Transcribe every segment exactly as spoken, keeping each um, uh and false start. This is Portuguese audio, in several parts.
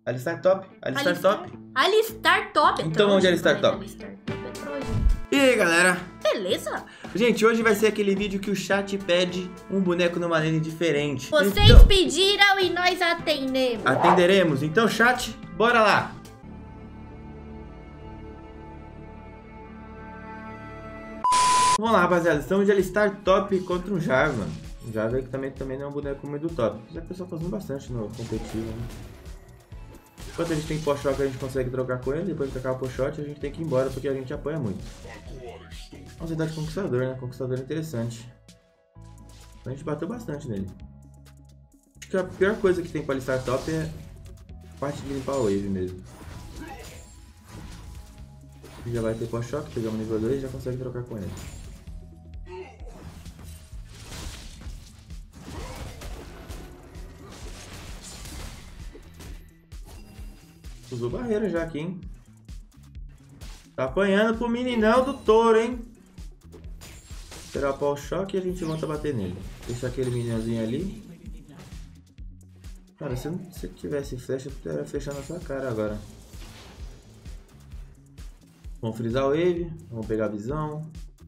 Alistar top. Alistar Alistar top. Alistar top. Então vamos de Alistar top. Alistar top é Trojan. E aí, galera? Beleza? Gente, hoje vai ser aquele vídeo que o chat pede um boneco numa lane diferente. Vocês então, pediram e nós atendemos. atenderemos. Então, chat, bora lá. Vamos lá, rapaziada. Estamos de Alistar top contra um Jarvan. Um Jarvan que também, também não é um boneco muito do top. Mas a pessoa tá usando bastante no competitivo, né? Enquanto a gente tem post-shot, a gente consegue trocar com ele. Depois de trocar o post-shot, a gente tem que ir embora porque a gente apanha muito. Vamos dar de Conquistador, né? Conquistador é interessante. A gente bateu bastante nele. Acho que a pior coisa que tem para Alistar top é a parte de limpar o wave mesmo. Já vai ter post-shot, pegamos nível dois e já consegue trocar com ele. Usou barreira já aqui, hein? Tá apanhando pro meninão do touro, hein? Esperar o pau choque e a gente volta a bater nele. Deixar aquele meninãozinho ali. Cara, se eu se eu tivesse flecha, eu ia fechar na sua cara agora. Vamos frisar o wave. Vamos pegar a visão.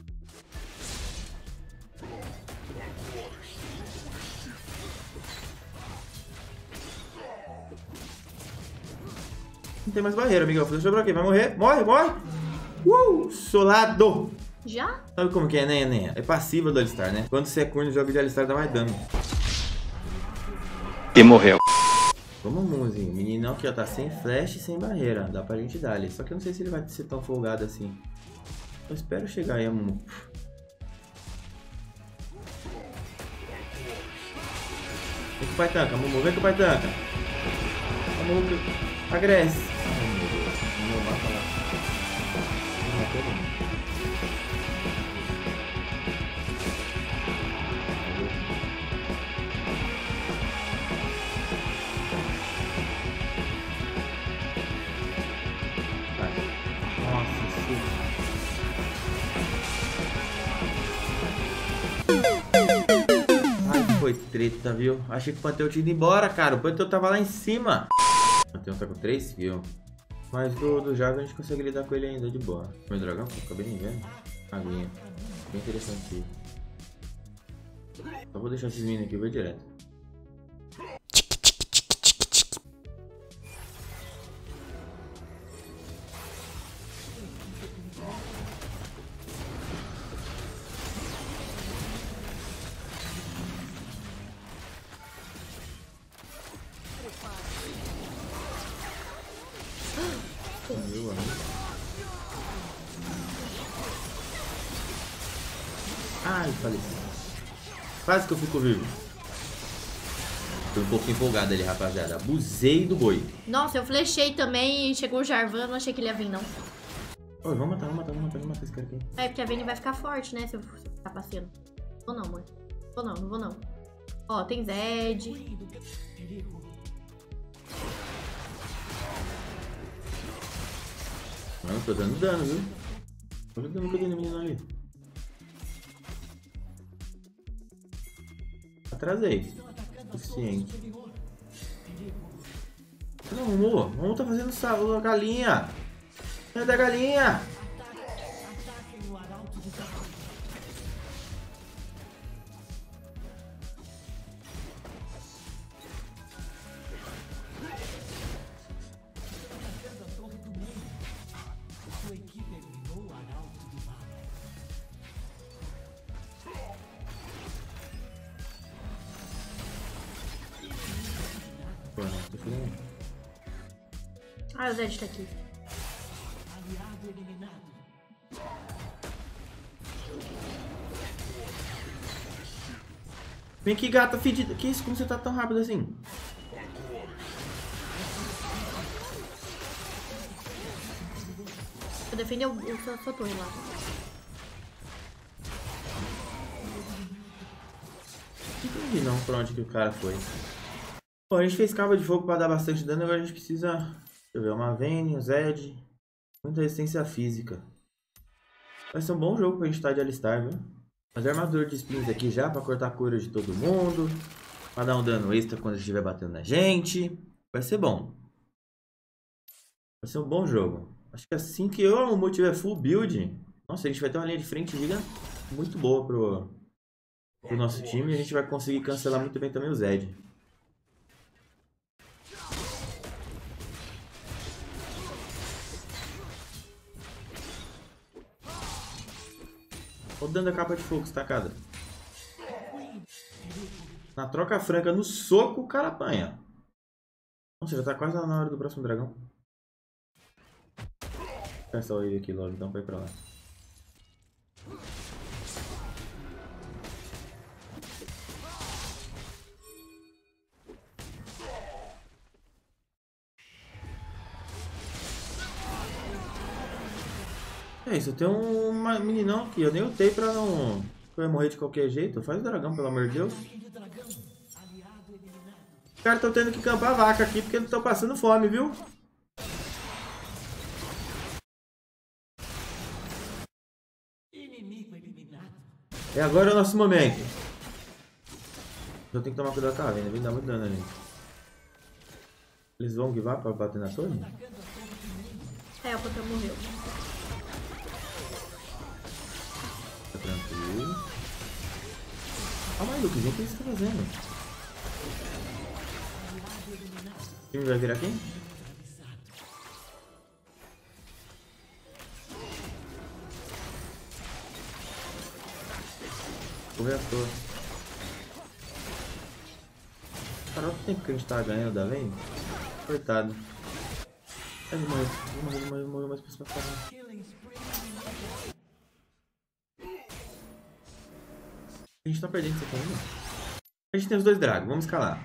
Não tem mais barreira, amigão. Deixa eu pra quê? Vai morrer. Morre, morre. Uh, solado. Já? Sabe como que é, né, né? É passiva do Alistar, né? Quando você é corno no jogo de Alistar, dá mais dano. E morreu. Vamos, Munzinho. Meninão que ó, tá sem flash e sem barreira. Dá pra gente dar ali. Só que eu não sei se ele vai ser tão folgado assim. Eu espero chegar aí, Mumu. Vem com o pai tanca, Mumu. Vem com o pai tanca. Mumu, agresse. Ai, foi treta, viu? Achei que o Panteão tinha ido embora, cara. O Panteão tava lá em cima. O Panteão tá com três kills. Mas do, do Jarvan a gente consegue lidar com ele ainda de boa. Meu dragão fica bem vendo. Aguinha. Bem interessante. Só vou deixar esses meninos aqui e vou direto. Meu amigo. Ai, faleci. Quase que eu fico vivo. Tô um pouco empolgado ali, rapaziada. Abusei do boi. Nossa, eu flechei também e chegou o Jarvan. Não achei que ele ia vir, não. Oi, vamos matar, vamos matar, vamos matar, vamos matar esse cara aqui. É, porque a Vayne vai ficar forte, né? Se eu ficar passeando. Vou não, amor. Vou não, não vou não. Ó, tem Zed. Não, tô dando dano, viu? Olha o dano que eu dei no menino ali. Atrasei. Suficiente. Não, Mumu. Mumu tá fazendo salvo da galinha. É da galinha. Pô, não, tô filmando. Ah, o Zed tá aqui. Vem aqui, gata fedida. Que isso? Como você tá tão rápido assim? Vou defender o, o sua, sua torre lá. Não entendi não pra onde que o cara foi. Bom, a gente fez cava de fogo pra dar bastante dano, agora a gente precisa... Deixa eu ver, uma Vayne, um Zed... Muita resistência física. Vai ser um bom jogo pra gente estar de Alistar, viu? Fazer armadura de spins aqui já pra cortar a cura de todo mundo. Pra dar um dano extra quando estiver batendo na gente. Vai ser bom. Vai ser um bom jogo. Acho que assim que eu e o Mumu tiver full build, nossa, a gente vai ter uma linha de frente gigante muito boa pro, pro nosso time. E a gente vai conseguir cancelar muito bem também o Zed. Rodando a capa de fogo estacada. Na troca franca, no soco, o cara apanha. Nossa, já tá quase na hora do próximo dragão. Vou pegar essa wave aqui logo, então vai pra lá. É isso, eu tenho um meninão aqui, eu nem lutei pra não... Eu ia morrer de qualquer jeito. Faz o dragão, pelo amor de Deus. Os caras estão tendo que campar a vaca aqui porque eles estão passando fome, viu? É agora o nosso momento. Eu tenho que tomar cuidado com a venda, vem dar muito dano ali. Eles vão guivar pra bater na torre? É, o Potão morreu. Tá tranquilo. Calma aí, Luke, o que você está fazendo? O time vai vir aqui? Vou ver a torre. Caramba, o tempo que a gente tá ganhando da venda? Coitado. Ai, vou morrer, vou morrer, vou morrer, vou morrer mais pra cima da caramba. A gente tá perdendo isso aqui ainda. A gente tem os dois dragos, vamos escalar.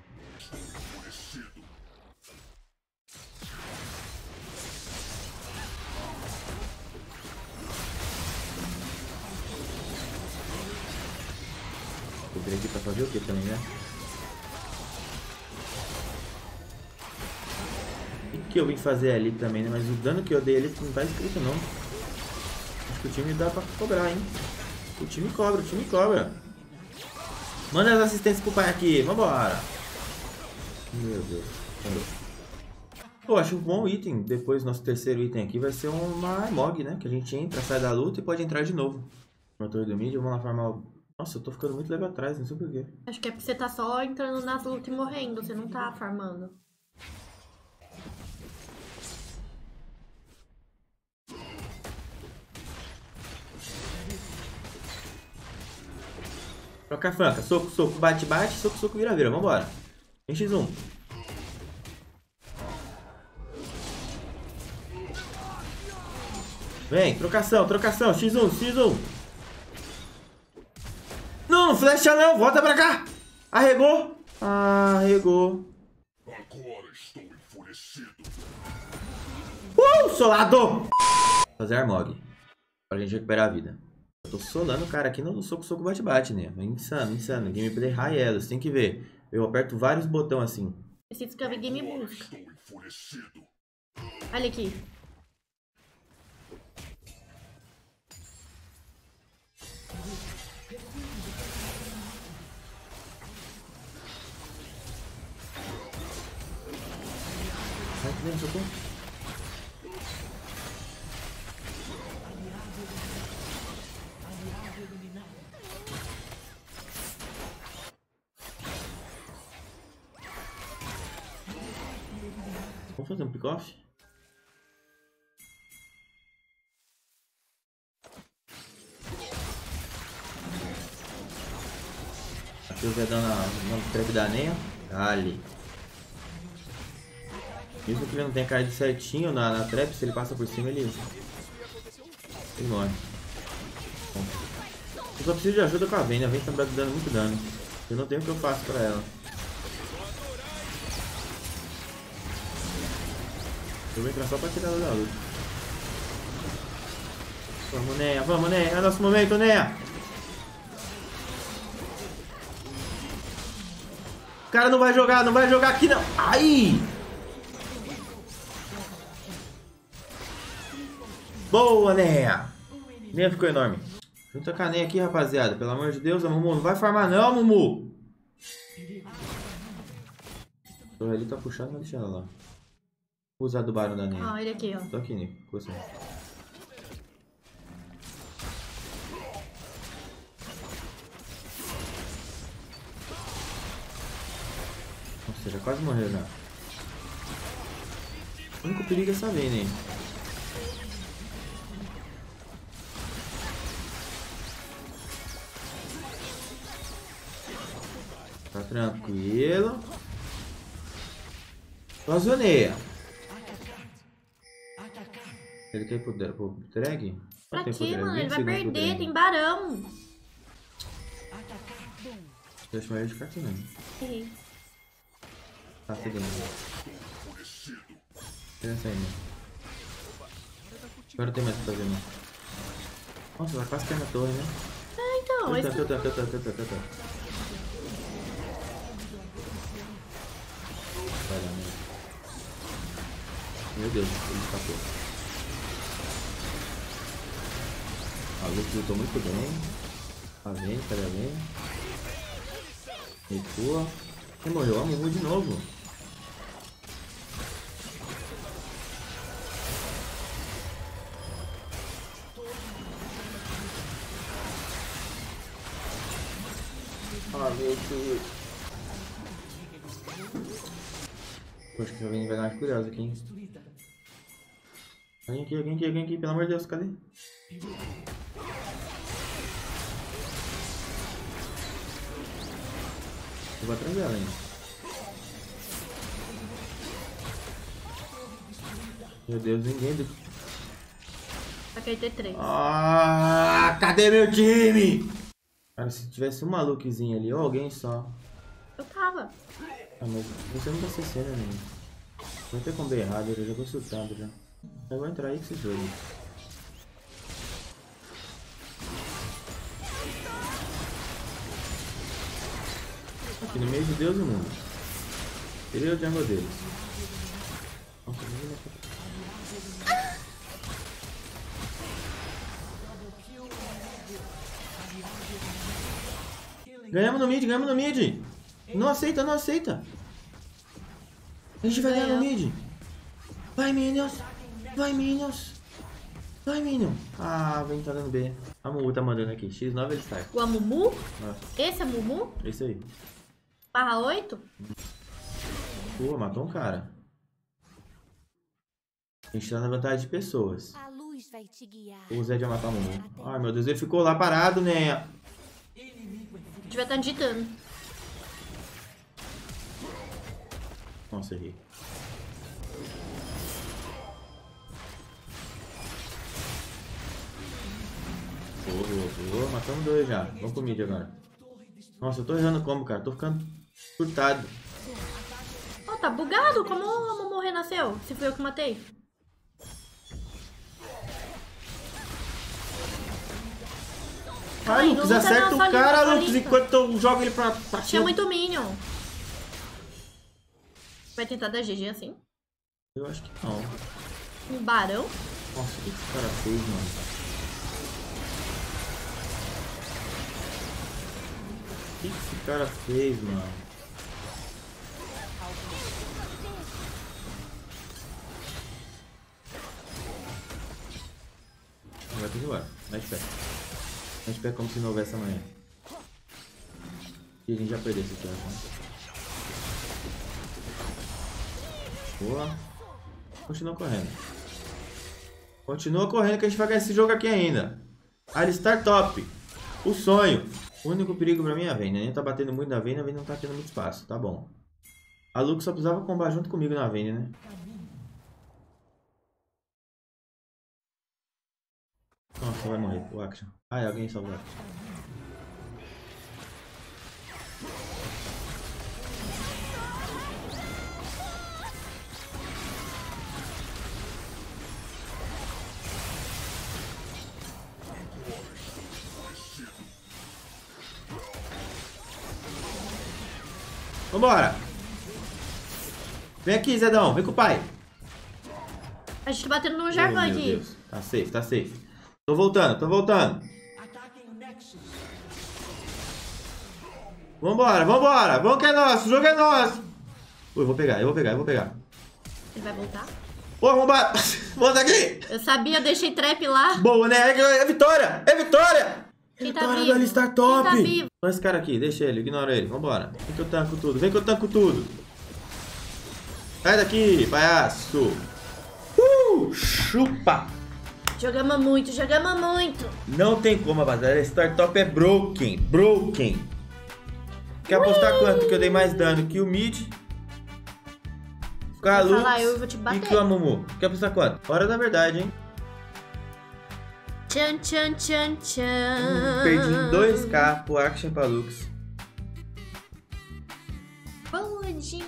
O Drake pra fazer o que também, né? O que eu vim fazer ali também, né? Mas o dano que eu dei ali não tá escrito não. Acho que o time dá pra cobrar, hein? O time cobra, o time cobra. Manda as assistências pro pai aqui, vambora. Meu Deus. Pô, acho um bom item. Depois, nosso terceiro item aqui vai ser uma Armog, né? Que a gente entra, sai da luta e pode entrar de novo. Motor do mid, vamos lá farmar o... Nossa, eu tô ficando muito level atrás, não sei porquê. Acho que é porque você tá só entrando nas lutas e morrendo, você não tá farmando. Troca a franca, soco, soco, bate, bate, soco, soco, vira, vira, vambora. Tem xis um. Vem, trocação, trocação, xis um, xis um. Não, não flecha não, volta pra cá. Arregou. Ah, arregou. Agora estou enfurecido. Uh, solado. Fazer Armog. Pra gente recuperar a vida. Eu tô solando o cara aqui no soco, soco, bate, bate, né? Insano, insano. Gameplay high elo, você tem que ver. Eu aperto vários botões assim. Preciso que a game Agora busca. estou enfurecido. Olha aqui. Vai que vem, socorro. Vamos fazer um pick-off? Aqui o Zedão na, na trap da Nea. Dali. Mesmo que ele não tenha caído certinho na, na trap, se ele passa por cima, ele, ele morre. Bom. Eu só preciso de ajuda com a Vayne. A Vayne tá me dando muito dano. Eu não tenho o que eu faço pra ela. Eu vou entrar só pra tirar ela da luta. Vamos, Nea, vamos, Nea. É nosso momento, Nea. O cara não vai jogar, não vai jogar aqui não. Aí! Boa, Nea. Nea ficou enorme. Junta com a Nea aqui, rapaziada. Pelo amor de Deus, a Mumu não vai farmar não, Mumu. O ali tá puxando, vai deixar ela lá. Vou usar do barão da Nene. Ó, ele aqui, ó. Tô aqui, Nico. Com você. Nossa, já quase morreu já. O único perigo é essa Vayne, hein? Tá tranquilo. Só zoneia. Ele quer ir pro, pro drag? Pra Quanto tempo quê, drag? mano? Ele vinte vai segundos pro perder, drag. tem barão. Eu chamei ele de cartão mesmo. Errei. Tá pegando. Pensa aí, mano. Agora não tem mais o que fazer, não. Nossa, vai quase cair na torre, né? Ah, então. Esse... Tanta, tanta, tanta, tanta, tanta. Vai lá, né? Meu Deus, ele escapou. A Lux lutou muito bem. Tá vendo? Cadê a Vayne? Recua. Ele morreu a Mumu de novo. Ah, meu Deus. Poxa, que alguém vai dar uma curiosa aqui, hein? Alguém aqui, alguém aqui, alguém aqui, pelo amor de Deus, cadê? Eu vou atrás dela ainda. Meu Deus, ninguém do... Vai cair T três. Ah, cadê meu time? Cara, se tivesse um maluquezinho ali, ou alguém só. Eu tava. Ah, mas você não tá C C, né, menino? Vai ter como errado, eu já tô surtado já. Eu vou entrar aí com esse jogo. Aqui no meio de Deus e mundo. Seria o jungle deles. Nossa, ganhamos no mid, ganhamos no mid. Não aceita, não aceita. A gente vai ganhar no mid. Vai, Minions. Vai, Minions. Vai, Minion. Ah, vem tá dando B. A Mumu tá mandando aqui. X nove ele sai. O Amumu? Nossa, Esse é Mumu? esse aí. Barra oito? Pô, matou um cara. A gente tá na vantagem de pessoas. A luz vai te guiar. O Zed vai matar a Mumu. Ai, meu Deus, ele ficou lá parado, né? Devia estar digitando. Nossa, errei. Boa, boa, boa. Matamos dois já. Vamos pro mid agora. Nossa, eu tô errando como, cara. Tô ficando surtado. Ó, oh, tá bugado. Como o Amumu renasceu? Se foi eu que matei. Ai, Lux, luta acerta não, o só cara, limpa, só Lux, limpa. enquanto eu jogo ele pra, pra Tinha cima. muito Minion. Vai tentar dar G G assim? Eu acho que não. Um barão? Nossa, o que esse cara fez, mano? O que esse cara fez, mano? Vai tudo embora. Mete pé. Mete pé como se não houvesse amanhã. E a gente já perdeu esse tempo, né? Boa. Continua correndo. Continua correndo que a gente vai ganhar esse jogo aqui ainda. Alistar top. O sonho. O único perigo pra mim é a Vayne. A gente tá batendo muito na Vayne, a Vayne não tá tendo muito espaço. Tá bom. A Lux só precisava combar junto comigo na Vayne, né? Nossa, vai morrer. O Action. Ah, é, alguém salvou o Action. Vambora! Vem aqui, Zedão. Vem com o pai. A gente tá batendo no Jarvan Oh, meu aqui. Deus. Tá safe, tá safe. Tô voltando, tô voltando. Vambora, vambora. Vamos que é nosso, o jogo é nosso. Ui, eu vou pegar, eu vou pegar, eu vou pegar. Ele vai voltar? Ô, arrombado! Volta aqui! Eu sabia, eu deixei trap lá. Boa, né? É vitória! É vitória! Quem tá Vitória vivo? do Alistar Top! Quem tá vivo? Olha esse cara aqui, deixa ele, ignora ele. Vambora. Vem que eu tanco tudo, vem que eu tanco tudo. Sai daqui, palhaço! Uh! Chupa! Jogamos muito, jogamos muito. Não tem como, rapaziada. Alistar Top é broken. Broken. Quer apostar quanto que eu dei mais dano que o mid? Com a Lux falar, eu vou te bater. e que o Amumu. Quer apostar quanto? Hora da verdade, hein? Tchan, tchan, tchan, tchan. Hum, perdi em dois K pro Action pra Lux. Pudim.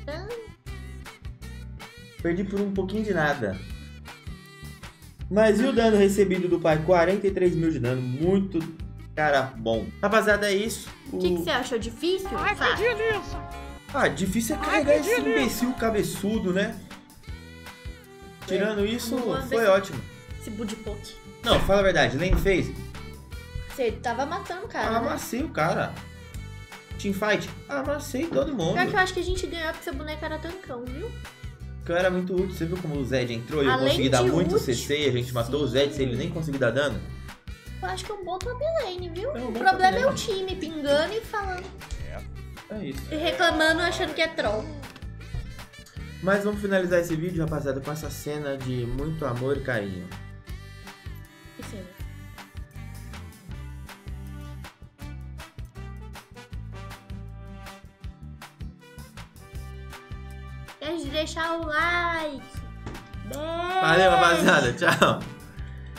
Perdi por um pouquinho de nada. Mas e o dano recebido do pai? quarenta e três mil de dano. Muito, cara, bom. Rapaziada, é isso. O que, que você achou? Difícil? Ai, Fácil. perdi nisso. Ah, difícil é carregar esse imbecil cabeçudo, né? Tirando isso, Vamos foi ver se- ótimo. Esse budipoke. Não, fala a verdade. Lane fez. Você tava matando o cara, né? Amassei o cara. Teamfight. Amassei todo mundo. Pior que eu acho que a gente ganhou porque seu boneco era tancão, viu? Porque eu era muito útil. Você viu como o Zed entrou e eu Além consegui dar de muito útil, C C e a gente matou sim. o Zed sem ele nem conseguir dar dano? Eu acho que é um bom top lane, viu? É um o bom problema top é o lane. time pingando e falando. É isso. E reclamando achando que é troll. Mas vamos finalizar esse vídeo, rapaziada, com essa cena de muito amor e carinho. Que cena? Esquece de deixar o like. Beijo. Valeu, rapaziada. Tchau.